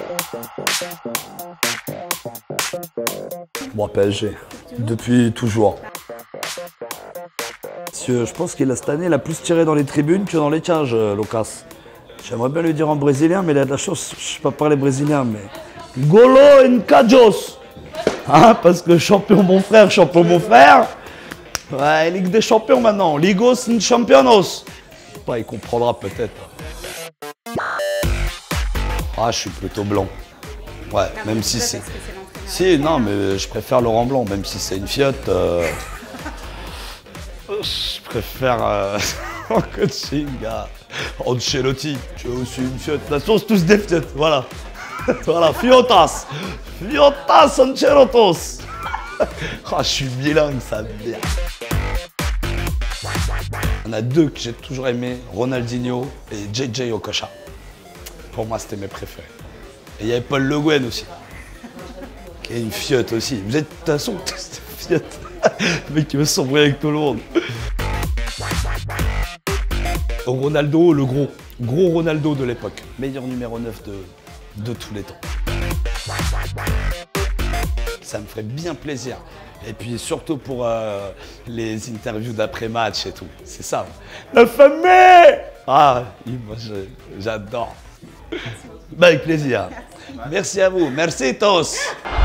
Moi, PSG, depuis toujours. Je pense qu'il a cette année, il a plus tiré dans les tribunes que dans les cages, Lucas. J'aimerais bien le dire en brésilien, mais il a de la chance, je ne sais pas parler brésilien, mais... Golo en cajos. Hein, parce que champion mon frère. Ouais, Ligue des champions maintenant, Ligos en Champions. Il comprendra peut-être. Ah, je suis plutôt blanc. Ouais, même si c'est... Si, non, mais je préfère Laurent Blanc, même si c'est une fiotte. Je préfère en coaching à Ancelotti. Tu es aussi une fiotte. De toute façon, c'est tous des fiottes, voilà. Voilà, fiotas. Fiotas Ancelotos. Ah, je suis bilingue, ça bien. Il y en a deux que j'ai toujours aimé, Ronaldinho et JJ Okocha. Pour moi, c'était mes préférés. Et il y avait Paul Le Guen aussi, qui est une fiotte aussi. Vous êtes de toute façon tous des fiottes. Le mec qui veut s'embrouiller avec tout le monde. Ronaldo, le gros Ronaldo de l'époque. Meilleur numéro 9 de tous les temps. Ça me ferait bien plaisir. Et puis surtout pour les interviews d'après-match et tout. C'est ça. La famille! Ah, moi j'adore. Bah, avec plaisir. Merci à vous. Merci tous.